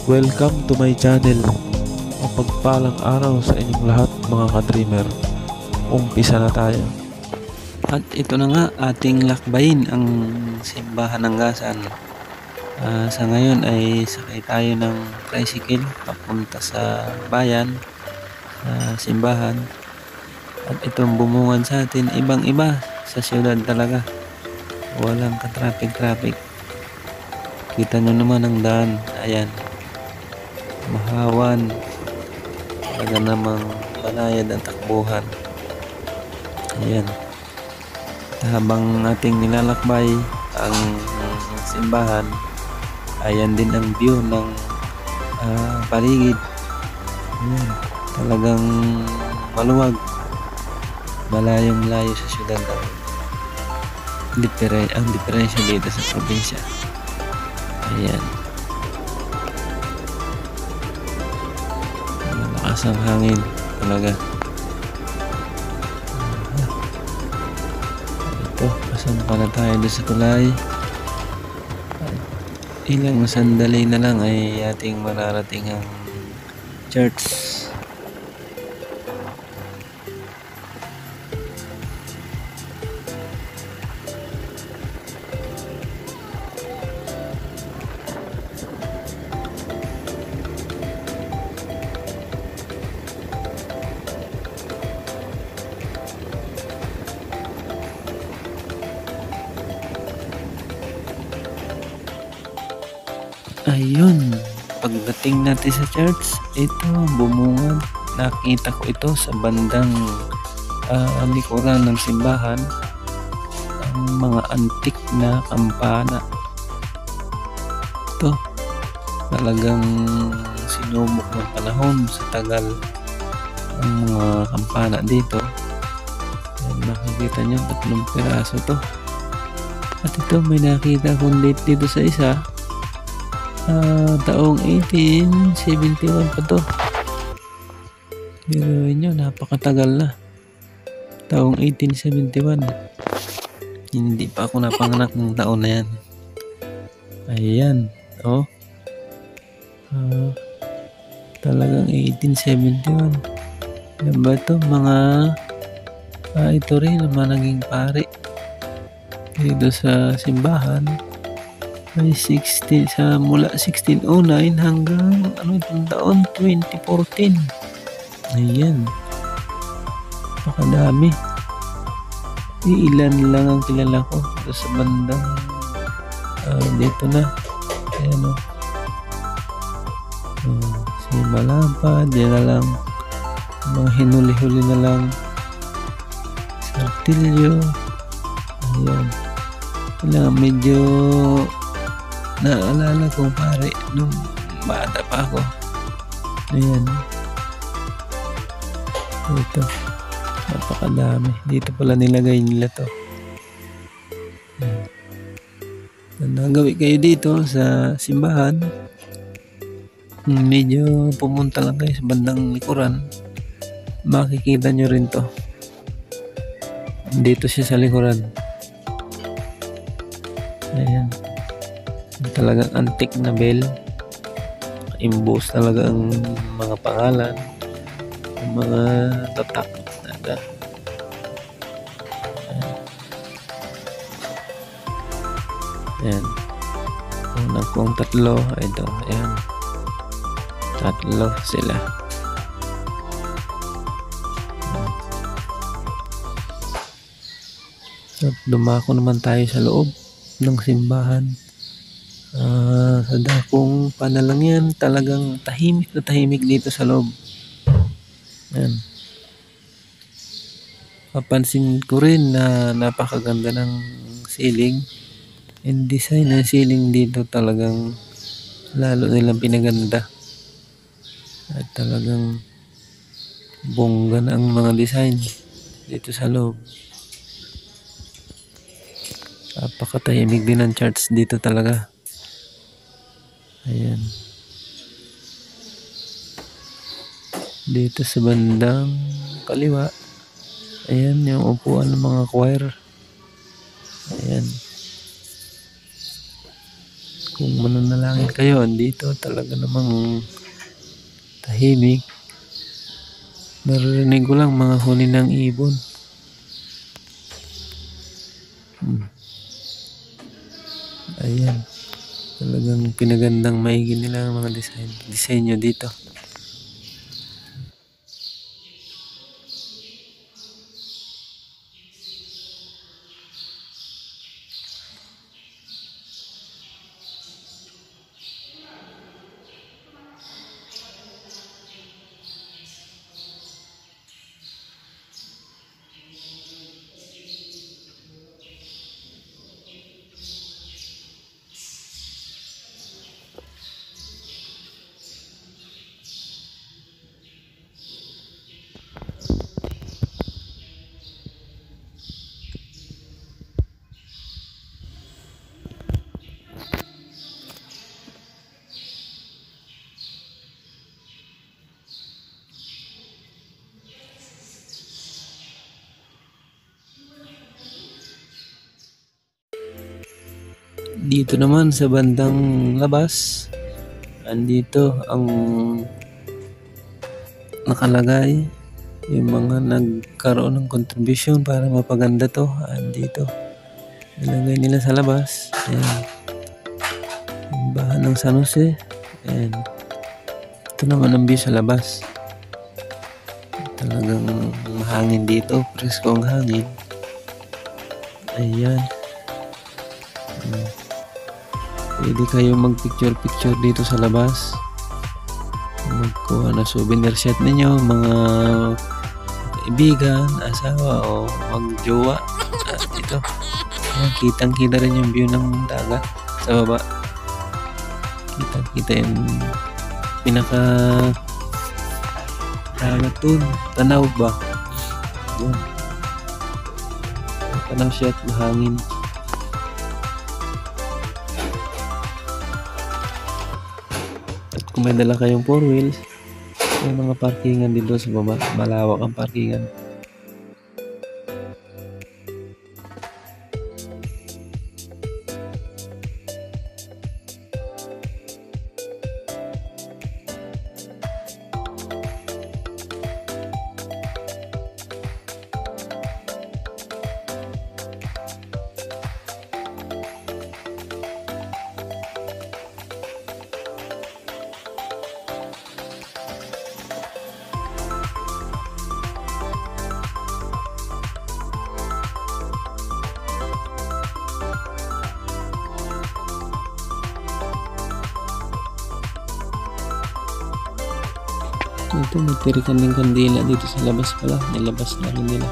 Welcome to my channel. Mapagpalang araw sa inyong lahat mga ka-dreamer. Umpisa na tayo. At ito na nga ating lakbayin ang simbahan ng Gasan. Sa ngayon ay sakay tayo ng tricycle papunta sa bayan, sa simbahan. At itong bumungan sa atin, ibang iba sa syudad talaga. Walang ka-traffic. Kita nyo naman ang daan. Ayan. Mahawan. Talaga namang banayad ang takbuhan. Ayan. Habang ating nilalakbay ang simbahan, ayan din ang view ng paligid. Ayan. Talagang maluwag. Malayong-layo sa syudad. Ang diferensya dito sa probinsya. Ayan. Malakas ang hangin talaga. Ito, pasok na tayo doon sa tulay. Ilang sandali na lang ay ating mararating ang church. Ayun, pagdating natin sa church, ito bumungad. Nakita ko ito sa bandang likuran ng simbahan, ang mga antik na kampana. Ito talagang sinubok ng panahon sa tagal ang mga kampana dito. Ayan, makikita nyo 3 piraso to. At ito may nakita kong date dito sa isa. Taong 1871 pa to. Pero nyo, napakatagal na. Taong 1871. Hindi pa ako napanganak ng taon na yan. Ayan. Oh. Talagang 1871. Yan ba ito? Ito rin naman naging pare dito sa simbahan. Ay mula 1609 hanggang itong taon 2014. Ayan. Pakadami. Ilan lang ang kilala ko dito sa bandang dito na. Ayan o. Si Malapad, yan na lang. Mga hinuli-huli na lang. Sartilyo. Ayan. Kailangan medyo naalala ko pare nung bata pa ako. Ayan. Ito. Napakadami. Dito pala nilagay nila to. Nagawi kayo dito sa simbahan. Medyo pumunta lang kayo sa bandang likuran. Makikita nyo rin to. Dito siya sa likuran. Ayan. Talagang antik na bell. Imbus talaga ang mga pangalan, ang mga tatak. Ayan. Una pong 3. Ito. Ayan. 3 sila. At dumako naman tayo sa loob ng simbahan. Sa dakong panalang yan, talagang tahimik na tahimik dito sa loob. Yan. Papansin ko rin na napakaganda ng ceiling. And design ng ceiling dito talagang lalo nilang pinaganda. At talagang bongga na ang mga design dito sa loob. Napakatahimik din ang church dito talaga. Ayan. Dito sa bandang kaliwa, ayan yung upuan ng mga choir. Ayan. Kung mananalangin kayo, andito talaga namang tahimik. Naririnig ko lang mga huni ng ibon. Ayan. Talagang pinagandang maigi nila ang mga disenyo dito. Dito naman sa bandang labas, andito ang nakalagay yung mga nagkaroon ng contribution para mapaganda to. Andito nilagay nila sa labas. Ayan, simbahan ng San Jose. Ayan, ito naman ang view sa labas. Talagang mahangin dito, presko ang hangin. Ayan. Pwede kayo mag-picture dito sa labas. Magkuha na souvenir set ninyo, mga kaibigan, asawa o magjowa. Dito. Kitang-kita rin yung view ng dagat sa baba. Kitang-kita yung pinaka dagat dun. Tanaw ba? Yun. Tanaw siya at mahangin. Kung may dala kayong 4 wheels, may mga parkingan dito sa baba. Malawak ang parkingan. Ito, nagtirikan din kandila dito sa labas pala. Nilabas na rin nila.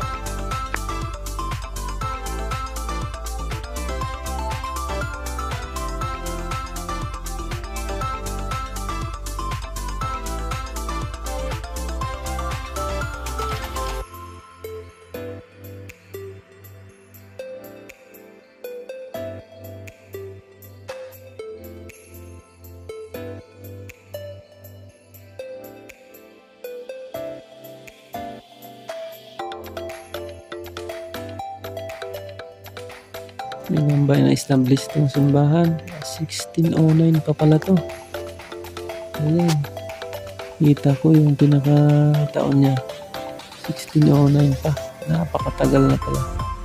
Ilang ba na-establish itong simbahan? 1609 pa pala to. Ayan. Kita ko yung pinaka-taon niya. 1609 pa. Napakatagal na pala.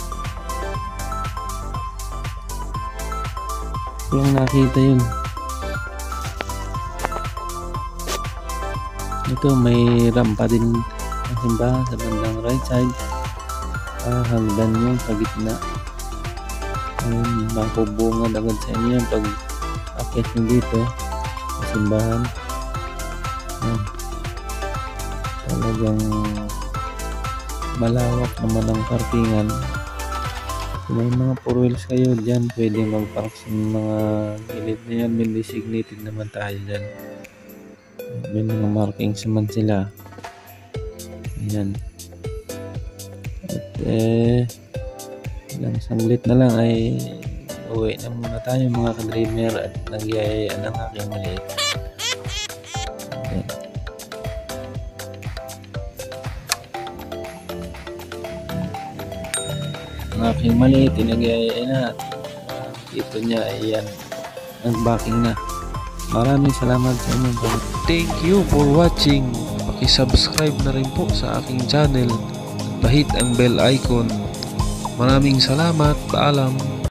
Yung nakita yun. Ito, may rampa din ang simbahan sa bandang right side. Hagdan yung sa gitna. Ayun, makubungad agad sa inyo yan pag akit nyo dito sa simbahan. Ayun. Talagang malawak naman ang parkingan. Kung may mga 4 wheels kayo dyan, pwede mag-park sa mga gilid na yan. May designated naman tayo dyan. May mga markings naman sila. Ayan. At ilang sanglit na lang ay uwi na muna tayo mga ka-dreamer at nagyayayaan ang aking maliit. Ayan. Ang aking maliit, nagyayayaan na at ito niya ay yan. nag-backing na. Maraming salamat sa inyong Thank you for watching. Paki-subscribe na rin po sa aking channel at bahit ang bell icon. Maraming salamat. Paalam.